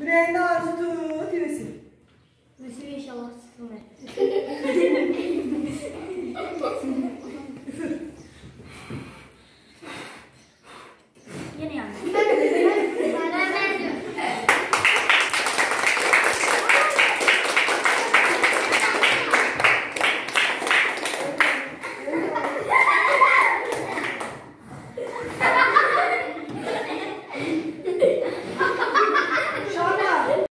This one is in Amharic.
Lena, ajuda, tira assim. Mas se inşallah sıkılmayın.